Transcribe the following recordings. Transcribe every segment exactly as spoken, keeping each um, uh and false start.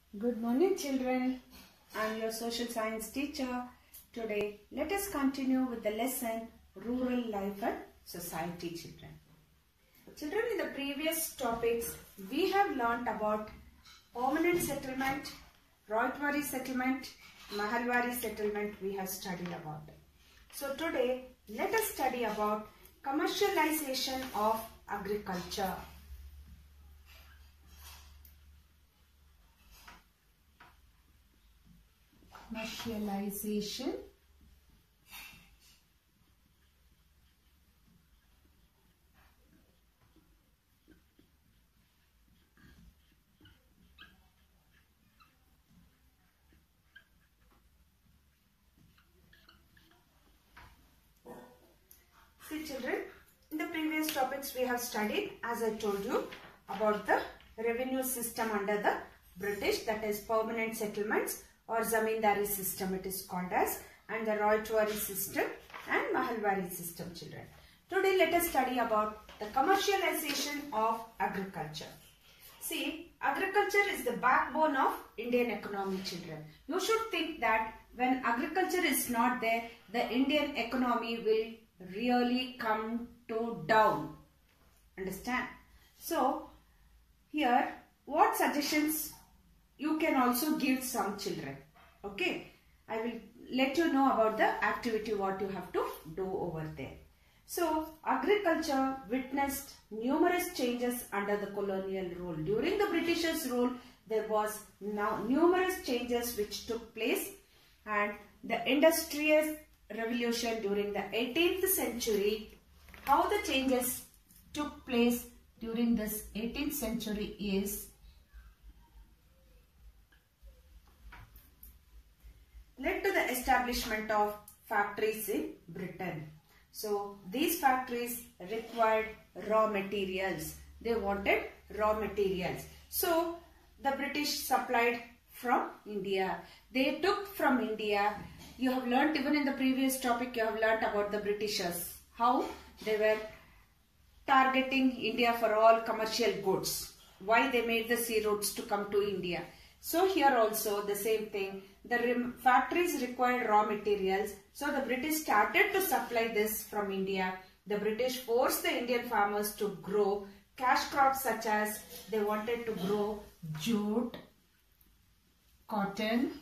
Good morning, children. I am your social science teacher. Today, let us continue with the lesson Rural Life and Society, children. Children, in the previous topics, we have learnt about permanent settlement, Roytwari settlement, Mahalwari settlement we have studied about. So today, let us study about commercialization of agriculture. Commercialization See children, in the previous topics we have studied, as I told you, about the revenue system under the British, that is permanent settlements or Zamindari system it is called as, and the Roytwari system and Mahalwari system, children. Today let us study about the commercialization of agriculture. See, agriculture is the backbone of Indian economy, children. You should think that when agriculture is not there, the Indian economy will really come to down. Understand? So, here what suggestions you can also give some children. Okay, I will let you know about the activity what you have to do over there. So, agriculture witnessed numerous changes under the colonial rule. During the Britishers' rule, there was now numerous changes which took place, and the industrial revolution during the eighteenth century, how the changes took place during this eighteenth century is led to the establishment of factories in Britain. So these factories required raw materials. They wanted raw materials. So the British supplied from India. They took from India. You have learnt even in the previous topic, you have learnt about the Britishers. How they were targeting India for all commercial goods. Why they made the sea routes to come to India. So here also the same thing. The factories required raw materials. So the British started to supply this from India. The British forced the Indian farmers to grow cash crops such as they wanted to grow jute, cotton,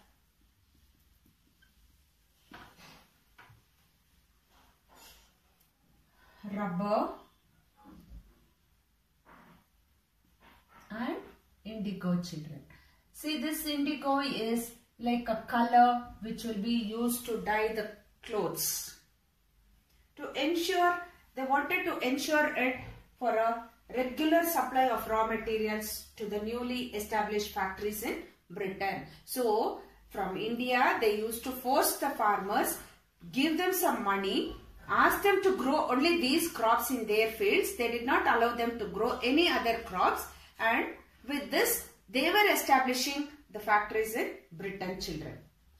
rubber and indigo, children. See, this indigo is like a color which will be used to dye the clothes. To ensure, they wanted to ensure it for a regular supply of raw materials to the newly established factories in Britain. So, from India, they used to force the farmers, give them some money, ask them to grow only these crops in their fields. They did not allow them to grow any other crops, and with this, they were establishing the factories in Britain, children.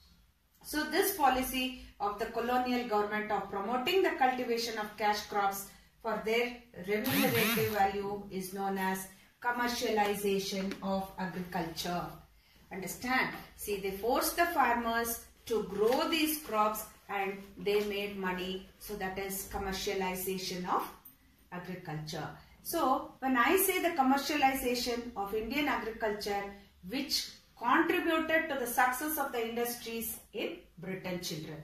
So this policy of the colonial government of promoting the cultivation of cash crops for their remunerative value is known as commercialization of agriculture. Understand? See, they forced the farmers to grow these crops and they made money. So that is commercialization of agriculture. So, when I say the commercialization of Indian agriculture, which contributed to the success of the industries in Britain, children.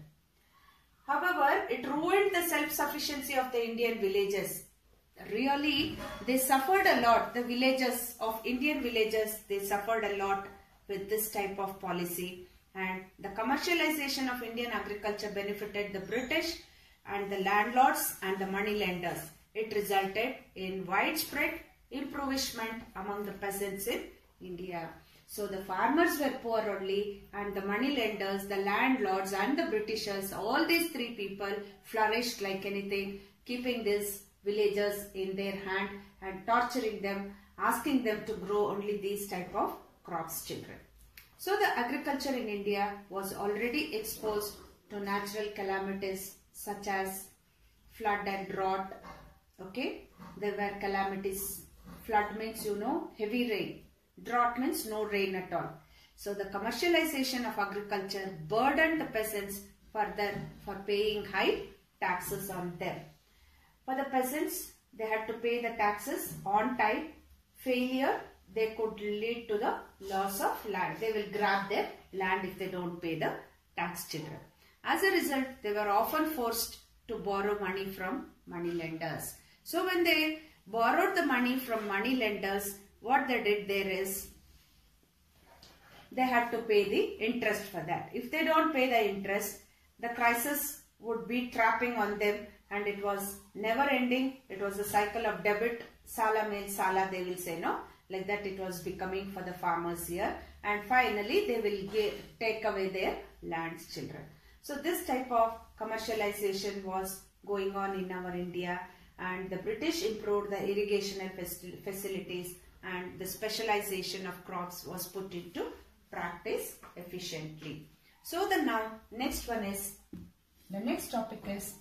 However, it ruined the self-sufficiency of the Indian villages. Really, they suffered a lot. The villages of Indian villages, they suffered a lot with this type of policy. And the commercialization of Indian agriculture benefited the British and the landlords and the moneylenders. It resulted in widespread impoverishment among the peasants in India. So the farmers were poor only, and the moneylenders, the landlords and the Britishers, all these three people flourished like anything, keeping these villagers in their hand and torturing them, asking them to grow only these type of crops, children. So the agriculture in India was already exposed to natural calamities such as flood and drought. Okay, there were calamities. Flood means, you know, heavy rain. Drought means no rain at all. So the commercialization of agriculture burdened the peasants further for paying high taxes on them. For the peasants, they had to pay the taxes on time. Failure, they could lead to the loss of land. They will grab their land if they don't pay the tax, children. As a result, they were often forced to borrow money from money lenders. So when they borrowed the money from money lenders, what they did there is, they had to pay the interest for that. If they don't pay the interest, the crisis would be trapping on them, and it was never ending. It was a cycle of debit, sala mail sala, they will say, no? Like that it was becoming for the farmers here, and finally they will get, take away their lands, children. So this type of commercialization was going on in our India, and the British improved the irrigational facilities, and the specialization of crops was put into practice efficiently. So the now next one is, the next topic is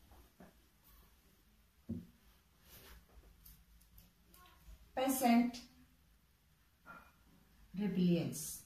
peasant rebellions.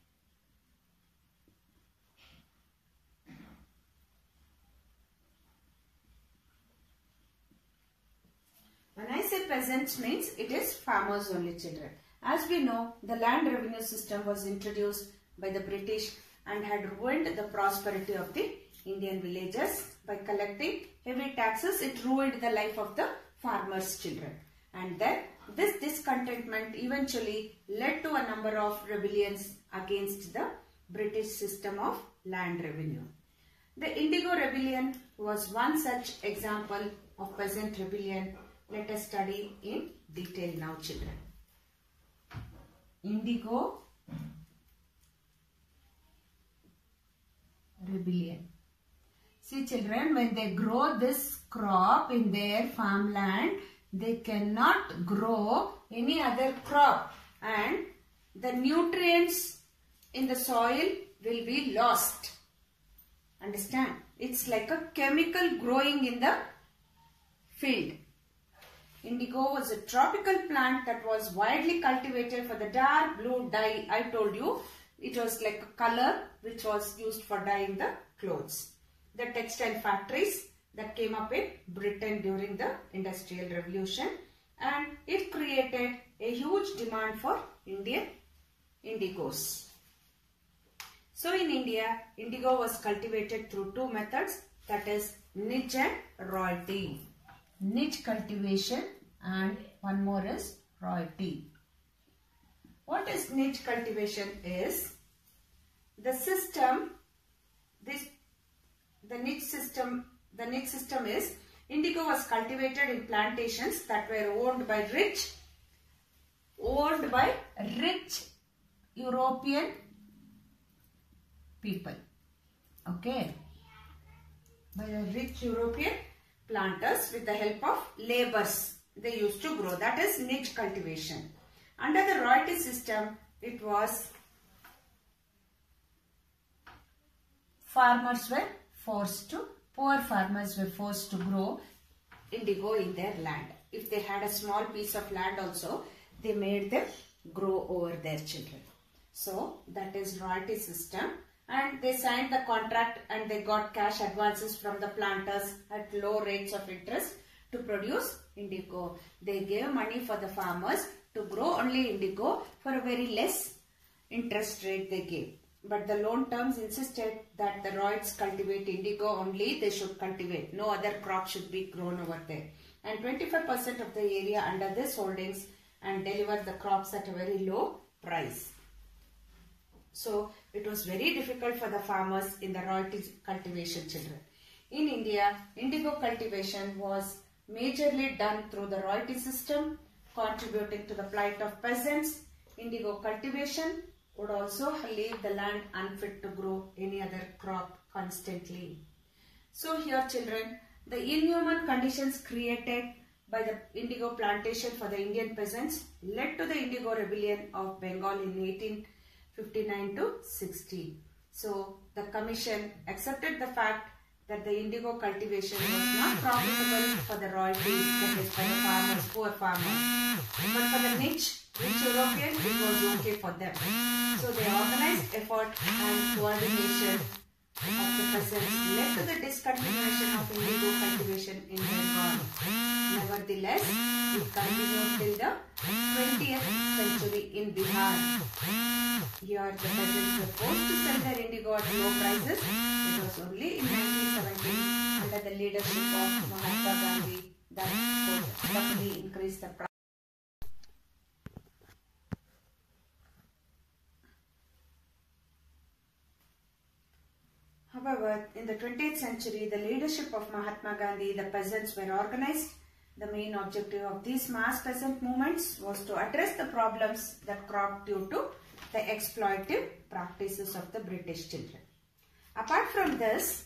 When I say peasants means it is farmers only, children. As we know, the land revenue system was introduced by the British and had ruined the prosperity of the Indian villagers. By collecting heavy taxes, it ruined the life of the farmers' children. And then this discontentment eventually led to a number of rebellions against the British system of land revenue. The Indigo Rebellion was one such example of peasant rebellion. Let us study in detail now, children. Indigo Rebellion. See, children, when they grow this crop in their farmland, they cannot grow any other crop, and the nutrients in the soil will be lost. Understand? It's like a chemical growing in the field. Indigo was a tropical plant that was widely cultivated for the dark blue dye. I told you it was like a color which was used for dyeing the clothes. The textile factories that came up in Britain during the Industrial Revolution, and it created a huge demand for Indian indigos. So in India, indigo was cultivated through two methods, that is niche and royalty. Niche cultivation, and one more is royalty. What is niche cultivation is the system, this the niche system, the niche system is indigo was cultivated in plantations that were owned by rich, owned by rich European people. Okay, by the rich European planters with the help of laborers they used to grow. That is niche cultivation. Under the royalty system, it was farmers were forced to, poor farmers were forced to grow indigo in their land. If they had a small piece of land also, they made them grow over their children. So that is royalty system, and they signed the contract and they got cash advances from the planters at low rates of interest to produce indigo. They gave money for the farmers to grow only indigo for a very less interest rate they gave. But the loan terms insisted that the royals cultivate indigo only, they should cultivate. No other crop should be grown over there. And twenty-five percent of the area under this holdings and deliver the crops at a very low price. So it was very difficult for the farmers in the royalty cultivation, children. In India, indigo cultivation was majorly done through the royalty system, contributing to the plight of peasants. Indigo cultivation would also leave the land unfit to grow any other crop constantly. So here, children, the inhuman conditions created by the indigo plantation for the Indian peasants led to the Indigo Rebellion of Bengal in eighteen fifty-nine to sixty. So the commission accepted the fact that the indigo cultivation was not profitable for the royalties, that is for the farmers, poor farmers. But for the niche With European, it was okay for them. So they organized effort and coordination of the peasants led to the discontinuation of indigo cultivation in Bengal. Nevertheless, it continued till the twentieth century in Bihar. Here the peasants were forced to sell their indigo at low prices. It was only in nineteen seventeen under the leadership of Mahatma Gandhi that could suddenly increase the price. However, in the twentieth century, the leadership of Mahatma Gandhi, the peasants were organized. The main objective of these mass peasant movements was to address the problems that cropped due to the exploitative practices of the British children. Apart from this,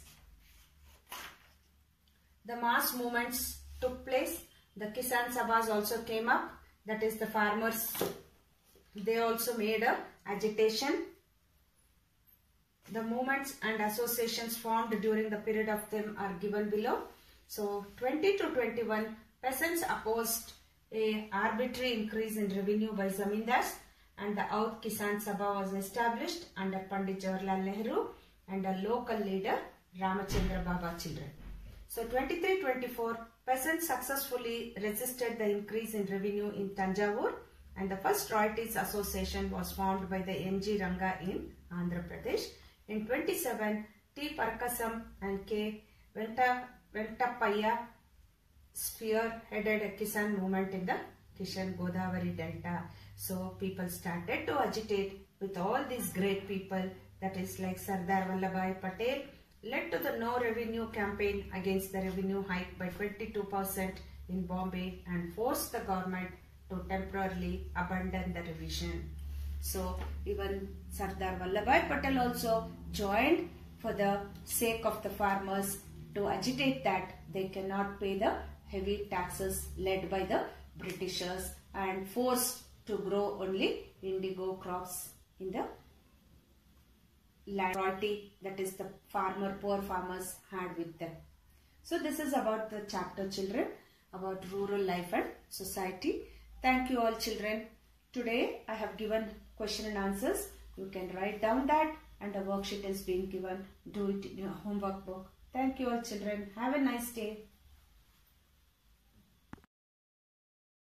the mass movements took place. The Kisan Sabhas also came up. That is, the farmers, they also made a agitation. The movements and associations formed during the period of them are given below. So, twenty to twenty-one, peasants opposed a arbitrary increase in revenue by zamindars, and the Oudh Kisan Sabha was established under Pandit Jawaharlal Nehru and a local leader Ramachandra Baba children. So, twenty-three twenty-four, peasants successfully resisted the increase in revenue in Tanjavur, and the first royalties association was formed by the M G Ranga in Andhra Pradesh. In twenty-seven, T. Parakasam and K. Venta, Ventapaya spearheaded a Kisan movement in the Kishan Godavari Delta. So people started to agitate with all these great people, that is like Sardar Vallabhbhai Patel, led to the no revenue campaign against the revenue hike by twenty-two percent in Bombay and forced the government to temporarily abandon the revision. So even Sardar Vallabhbhai Patel also joined for the sake of the farmers to agitate that they cannot pay the heavy taxes led by the Britishers and forced to grow only indigo crops in the land royalty, that is the farmer, poor farmers had with them. So this is about the chapter children, about rural life and society. Thank you all children. Today I have given question and answers. You can write down that, and a worksheet is being given. Do it in your homework book. Thank you all children. Have a nice day.